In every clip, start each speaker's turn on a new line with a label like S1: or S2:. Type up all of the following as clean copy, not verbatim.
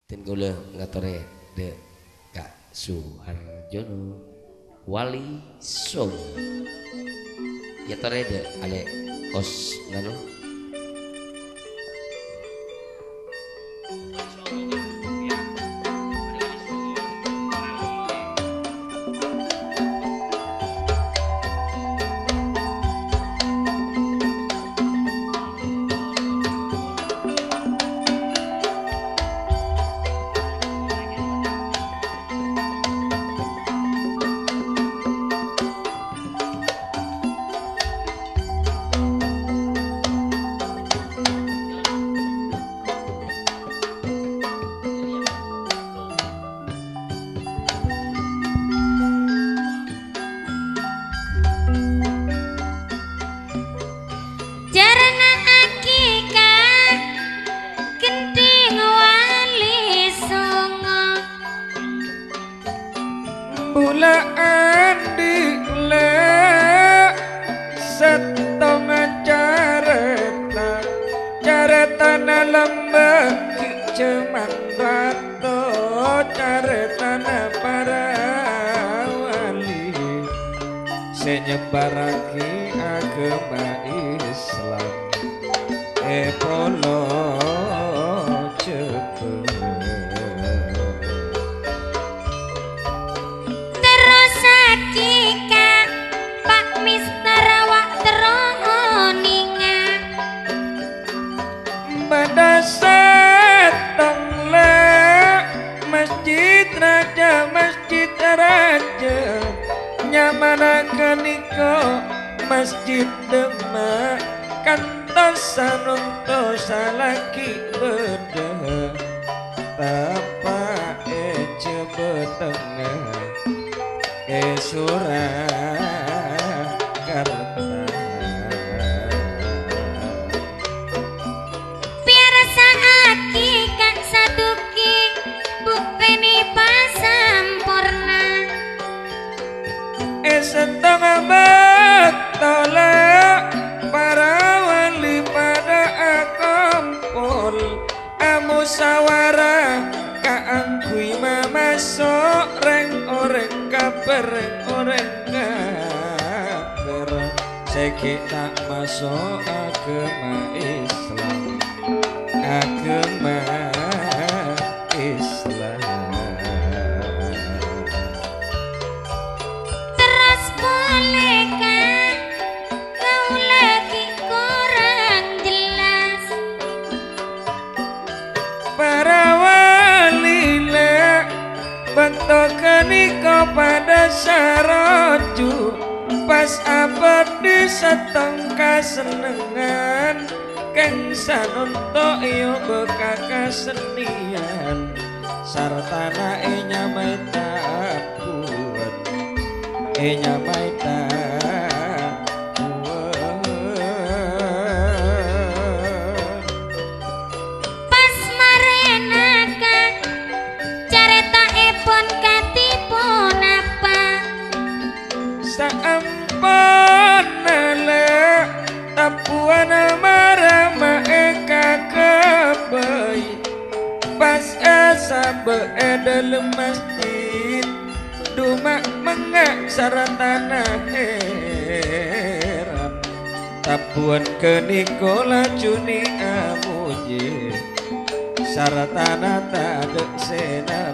S1: Tin kula ngatore de Kak Suharjono Wali Song. Ya tore de ale os nganu.
S2: Nyebarake agama Islam polo cepet
S3: terus hakika Pak Mister awak teroningan
S2: pada setong le masjid raja nyamanakan iko masjid Demak kantosan untuk salaki beda tapa cebetengah Surakarta
S3: biara saaki kak saduki bukpeni pasampurna
S2: setengah betolak para wali pada akumpul musyawarah kaangkui masuk reng oreng kabar oreng kabar seki tak masuk agama Islam agama Islam bentokan iko pada saroju pas apa di setong kasenengan keng sanunto iyo bekaka senian sartana nyamai tapuan nyamai tapuan
S3: pas marenaka careta epon katipun apa
S2: saampun nale tapuan marama eka kebai pas asa beedel masjid dumak mengak saratana heran tapuan kenikola cuni amuji saratana tak senap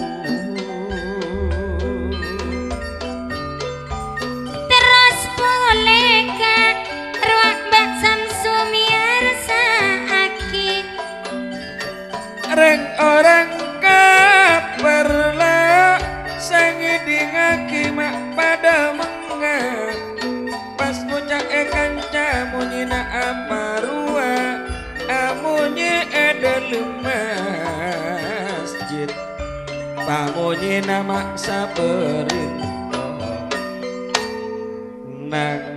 S3: terus bolehka ruang Mbak Samsu miarsa aki
S2: reng orang kaperla sangi dingaki mak pada mengak pas ngucak kanca munyina amarua amunyi edel masjid pamunyi nama saberinto nang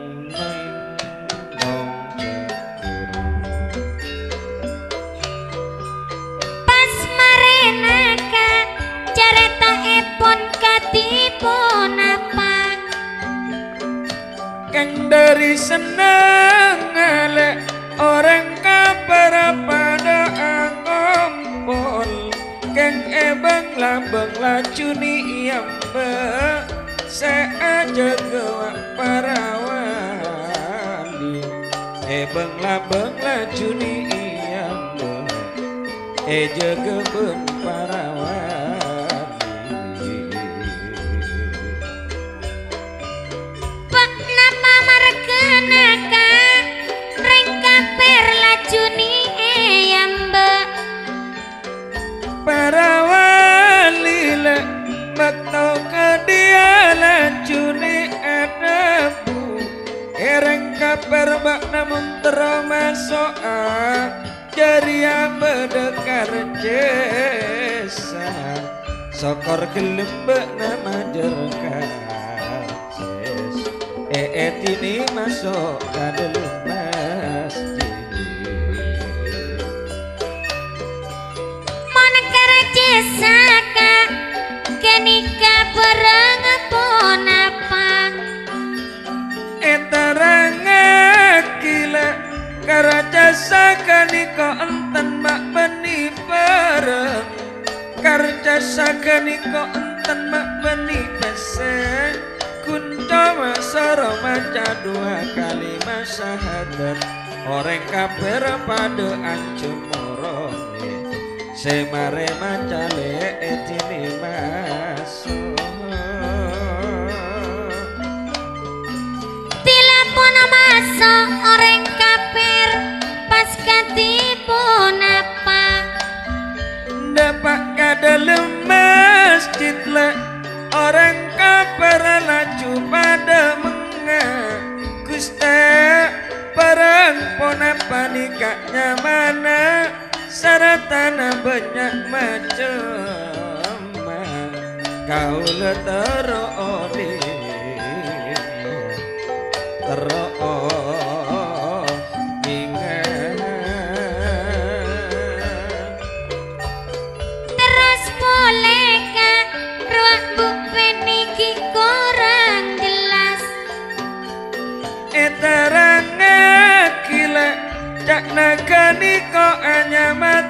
S3: pas marenaka careta epon katipun apa
S2: keng dari seneng ale orang kabar pada angom yang bang laju ni yamba seaja gewak para wali bang laju ni yamba jaga ben para wali
S3: Pak napa marganaka ring kaper laju ni yamba
S2: para wali le bakto kadia laju ni adabu ereng kaper bak namun termasuk jaria bedekar jesa sokor gelembek nama jerkaces ini masuk ke dalam masjid
S3: Saka kenika bareng pon apa
S2: etarang gila karaja saka niko enten mak beni bareng karaja saka niko enten mak beni peseng kunco masoro maca dua kali masyahadat orang kabar pada ancum morong semare macale etini masuk
S3: tilapun masuk orang kafir pas katipun apa
S2: dapat ke dalam masjid lah orang kafir laju pada Gusti perang pon apa nikahnya mana saratana banyak macam kau leteroli
S3: terus bolehkah ruang bupe niki kurang jelas
S2: etarang gila cak nagani kok hanya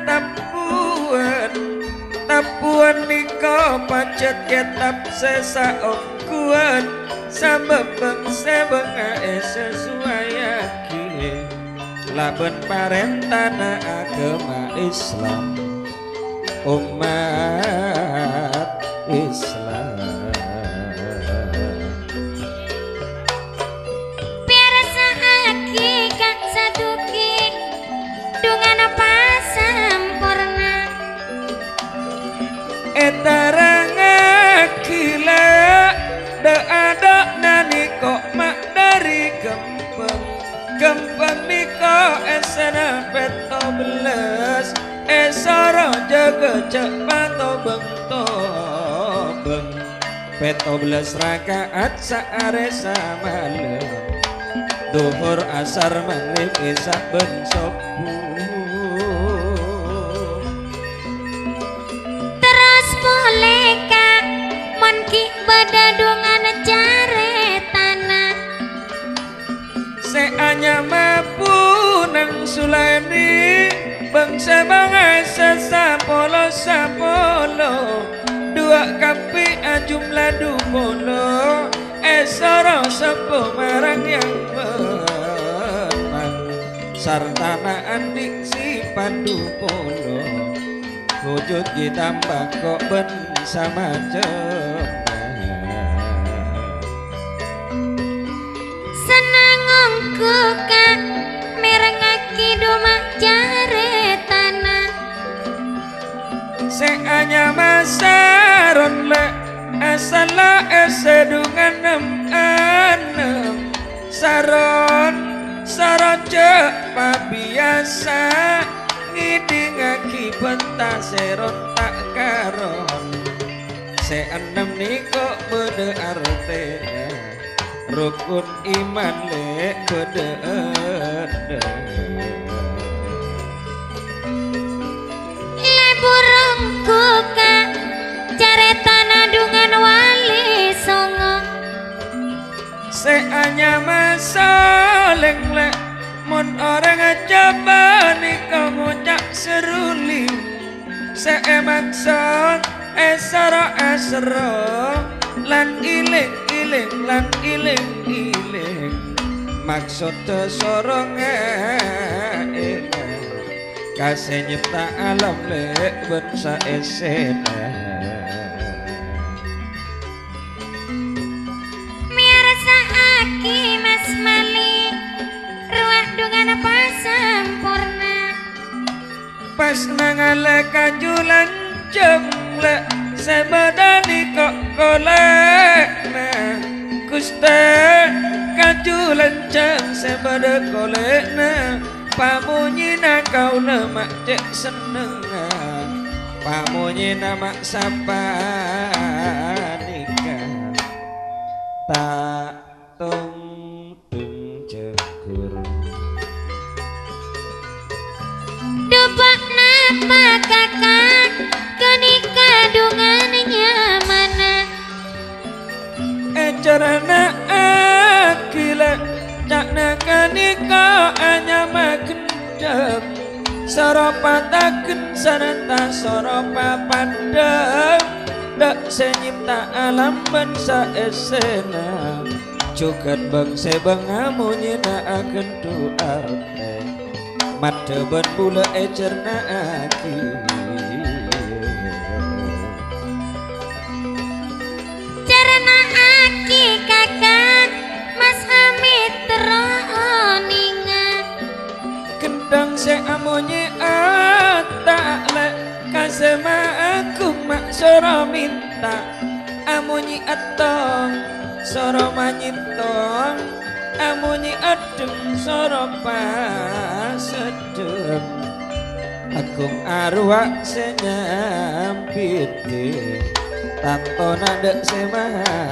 S2: tapuan niko pacet ketap sesa okuan sabab bangsa bengae sesuayaki laben parentana agama Islam umat Islam etarang gila da ada nani kok mak dari gempeng niko esana peto belas esoro jaga cepat beng peto belas rakaat saare samalam duhur asar maghrib isya ben subuh
S3: bolehkah monki badadungan care tanah
S2: seanya mampu nang sulani bangsa bangsa sapolo dua kapi jumlah dupolo esoro sepo marang yang menang sartana andik si pandu polo wujud ditambah kok ben sama
S3: senangku kak merengaki doma jare tanah
S2: seanya masaron le asala esedungan enam saron cek pabiasa ngiding akibat tak seron tak karon seenam niko bede artena rukun iman le bede
S3: le burungku kak jare tanah dungan wali songo
S2: seanya masaleng le mon orang coba nih kamu cak seruli seemaksa esara lan iling-iling lan iling-iling maksud sorongnya kasih nyipta alam lek bensa esena
S3: miarsa aki mas mali ruah dengan apa sempurna
S2: pas nangale kajulan jemlek sebadani kok kolekna Guste kajulan jeng sebada kolekna pamunyina kau lemak cek seneng pamunyina mak sapa nikah tak tung cekur
S3: Dubak napa kakak kenikah dungannya mana
S2: carana akila cakna kanika anyama gendam soropa taken sarata soropa pandam dak senyipta alam bangsa esena jugat bangsa bangamu nyina akan duarte mata berbula ecerna aki
S3: carana aki kakak mas Hamid teroninga
S2: kendang se amonye atakle kasema aku mak soro minta amonye atong soro manyitong amonye adem soro pasedem aku arwah senyampite tato nada sema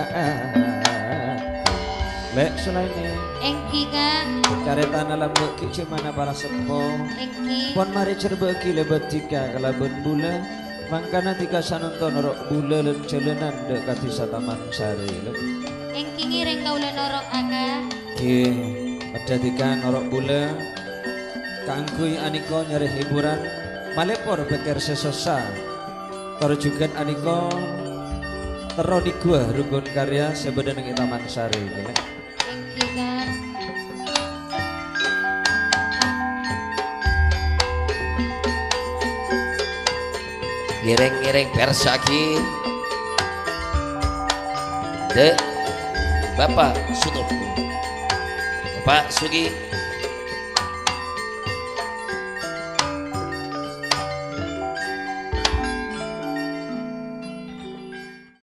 S2: lek selainnya
S3: engki kak
S2: carita dalam beki cemana para sepo
S3: engki
S2: pon mari cerbeki lebat tika kalaban bula mangkana tika sanonton norok bula dan celenan dekati sataman sari
S3: engki ngiring kaula norok aga
S2: ki pada tika norok bula kangkui aniko nyari hiburan malepor beker sesosa torjukan aniko terodi gua rugun karya sebedan yang taman sari
S3: engki kak
S1: Ngiring-ngiring persaki de Bapak Sutopo Bapak Sugi